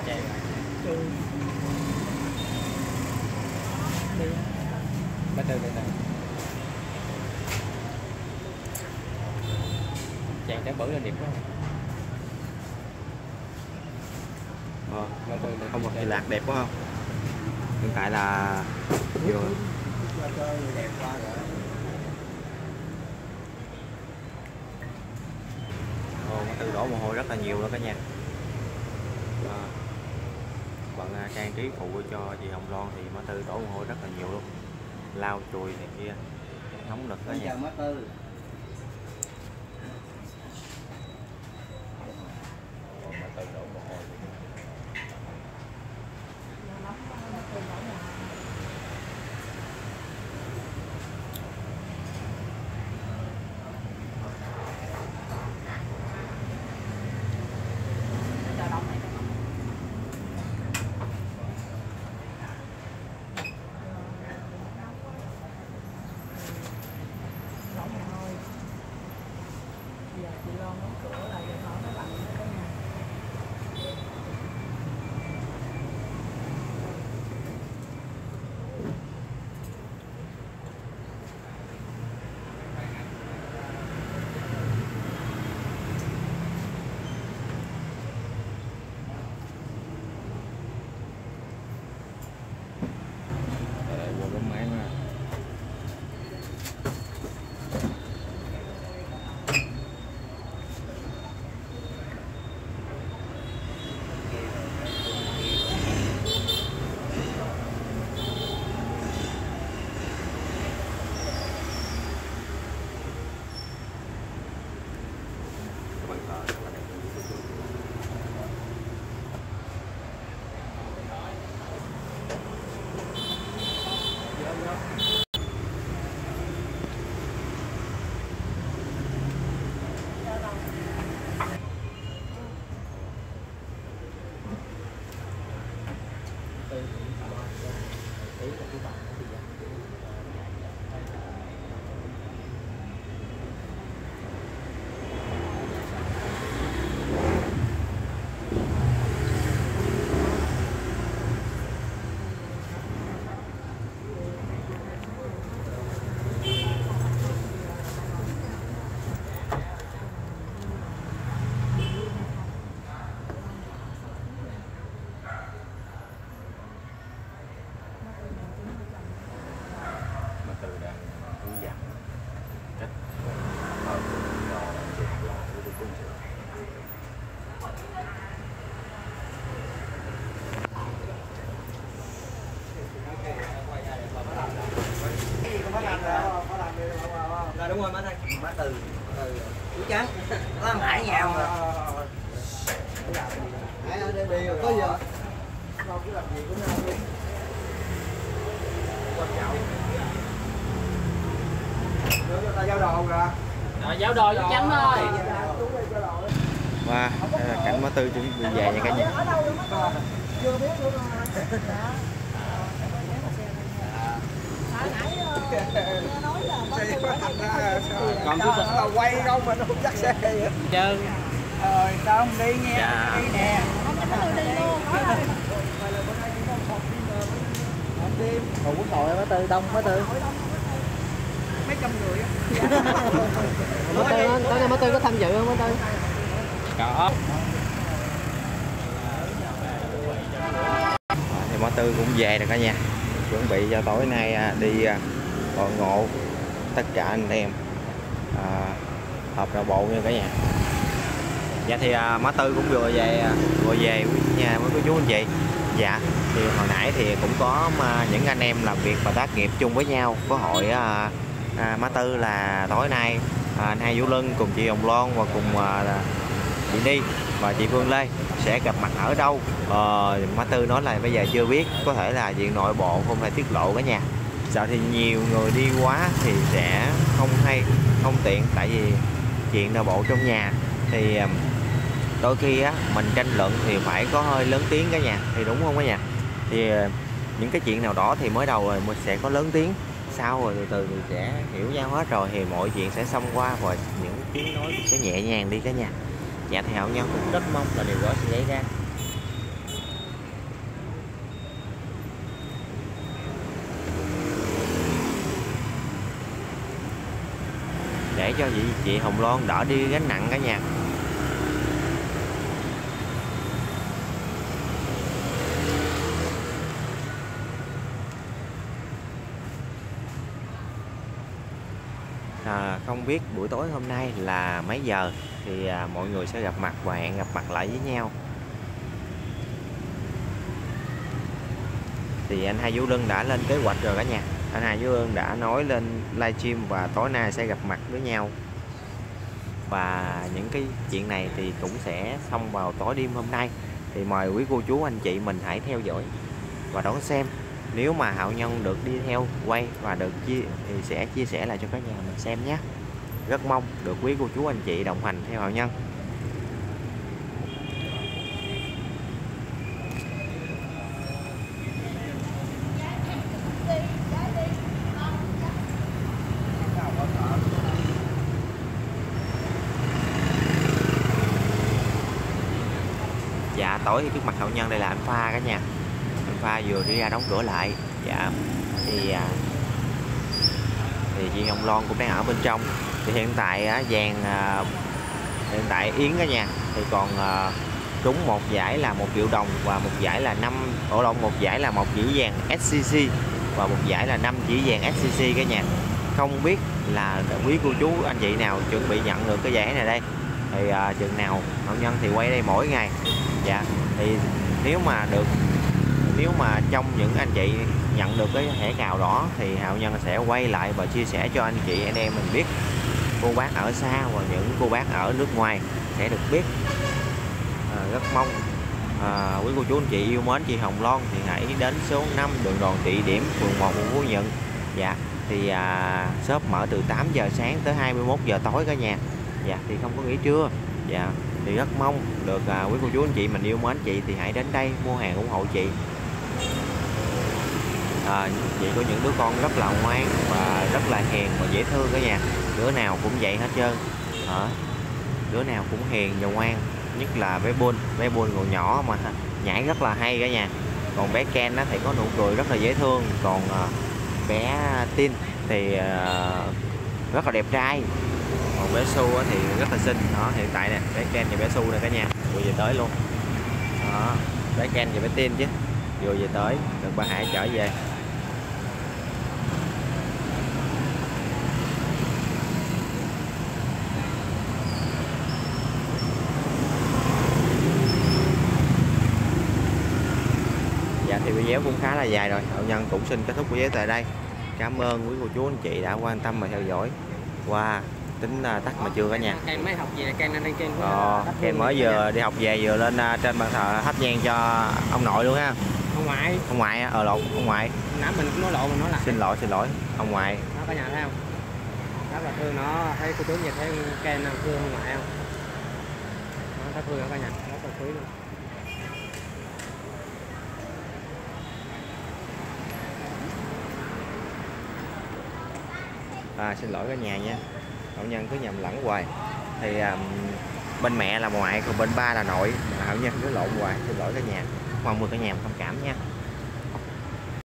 chạy bắt đầu đây này chàng trái bự lên đẹp quá. Không một thì lạc đẹp quá không? Hiện tại là vừa Má Tư đổ mồ hôi rất là nhiều đó cả nhà. Bạn trang trí phụ cho chị Hồng Loan thì Má Tư đổ mồ hôi rất là nhiều luôn, lau chùi này kia nóng nực đó nha. Má Tư. Má Tư đổ mồ hôi. Đúng rồi Má Tư. Má Tư. Chú trắng. Có ăn Hải nhà không rồi. Hải ở đây đi rồi có giờ. Không cứ làm gì cũng không đi. Quan trọng. Rồi ta giao đồ rồi. Rồi giao đồ chú trắng ơi. Wow, đây là cảnh Má Tư chuẩn bị về nha cả nhà. Chưa biết luôn rồi. Còn chú Tịch là quay đâu mà nó không dắt xe vậy? Trơn. Rồi sao không đi nha? Dạ. Đi nè. Ủa quốc hội Má Tư đông Má Tư. Mấy trăm người á. Má Tư tối nay Má Tư có tham dự không Má Tư? Có. Thì Má Tư cũng về rồi cả nhà, chuẩn bị cho tối nay đi hội ngộ tất cả anh em họp nội bộ nha cả nhà. Dạ thì Má Tư cũng vừa về nhà với cô chú anh chị. Dạ thì hồi nãy thì cũng có những anh em làm việc và tác nghiệp chung với nhau có hội Má Tư là tối nay anh Hai Vũ Lân cùng chị Hồng Loan và cùng chị Ni và chị Phương Lê sẽ gặp mặt ở đâu. Má Tư nói là bây giờ chưa biết, có thể là diện nội bộ không thể tiết lộ cả nhà. Sợ thì nhiều người đi quá thì sẽ không hay, không tiện, tại vì chuyện nội bộ trong nhà thì đôi khi á mình tranh luận thì phải có hơi lớn tiếng cả nhà, thì đúng không cả nhà? Thì những cái chuyện nào đó thì mới đầu rồi mình sẽ có lớn tiếng, sau rồi từ từ thì sẽ hiểu nhau hết rồi thì mọi chuyện sẽ xong qua và những tiếng nói sẽ nhẹ nhàng đi cả nhà. Dạ theo nhau cũng rất mong là điều đó sẽ xảy ra. cho chị Hồng Loan đỡ đi gánh nặng cả nhà. Không biết buổi tối hôm nay là mấy giờ thì mọi người sẽ gặp mặt và hẹn gặp mặt lại với nhau. Thì anh Hai Vũ Lân đã lên kế hoạch rồi cả nhà. Anh Hai Vũ Lân đã nói lên livestream và tối nay sẽ gặp mặt với nhau. Và những cái chuyện này thì cũng sẽ xong vào tối đêm hôm nay. Thì mời quý cô chú anh chị mình hãy theo dõi và đón xem. Nếu mà Hạo Nhân được đi theo quay và được thì sẽ chia sẻ lại cho cả nhà mình xem nhé. Rất mong được quý cô chú anh chị đồng hành theo Hạo Nhân. Dạ, tối thì trước mặt Hạo Nhân đây là anh Pha cả nhà. Anh Pha vừa đi ra đóng cửa lại. Dạ, thì chị Hồng Loan cũng đang ở bên trong. Thì hiện tại hiện tại Yến cả nhà thì còn trúng một giải là 1 triệu đồng và một giải là một giải là 1 chỉ vàng SCC và một giải là 5 chỉ vàng SCC cả nhà. Không biết là quý cô chú anh chị nào chuẩn bị nhận được cái giải này đây. Thì chừng nào Hạo Nhân thì quay đây mỗi ngày. Dạ, thì nếu mà trong những anh chị nhận được cái thẻ cào đỏ thì Hạo Nhân sẽ quay lại và chia sẻ cho anh chị anh em mình biết. Cô bác ở xa và những cô bác ở nước ngoài sẽ được biết. Rất mong quý cô chú anh chị yêu mến chị Hồng Loan thì hãy đến số 5 đường Đoàn Thị Điểm, phường 1, quận Phú Nhuận. Dạ, thì shop mở từ 8 giờ sáng tới 21 giờ tối cả nhà. Dạ, thì không có nghỉ trưa. Dạ, thì rất mong được quý cô chú anh chị mình yêu mến chị thì hãy đến đây mua hàng ủng hộ chị. Chị có những đứa con rất là ngoan và rất là hiền và dễ thương cả nhà. Đứa nào cũng vậy hết trơn. Đứa nào cũng hiền và ngoan, nhất là bé Bun còn nhỏ mà nhảy rất là hay cả nhà. Còn bé Ken thì có nụ cười rất là dễ thương. Còn bé Tin thì rất là đẹp trai. Còn bé Su thì rất là xinh. Đó, hiện tại nè, bé Ken và bé Su nè cả nhà, vừa về tới luôn. Đó, bé Ken và bé Tin chứ vừa về tới, được bà Hải chở về. Dạ, thì video cũng khá là dài rồi. Hạo Nhân cũng xin kết thúc video tại đây. Cảm ơn quý cô chú anh chị đã quan tâm và theo dõi. Tính tắt mà chưa cả nhà. Ken mới học về, Ken đang trên. Ken mới vừa đi học về vừa lên trên bàn thờ thắp nhang cho ông nội luôn ha. Ông ngoại. Ông ngoại á, lộn, ông ngoại. Nãy mình cũng nói lộn, mình nói lại. Xin lỗi, ông ngoại. Nó cả nhà thấy không? Rất là thương nó, thấy cô chú nhìn thấy Ken thương ông ngoại không? Nó rất thương cả nhà, rất là quý luôn. Xin lỗi cả nhà nha. Hạo Nhân cứ nhầm lẫn hoài. Thì bên mẹ là ngoại, còn bên ba là nội. Hạo Nhân cứ lộn hoài. Xin lỗi cả nhà. Mong mọi cả nhà thông cảm nha.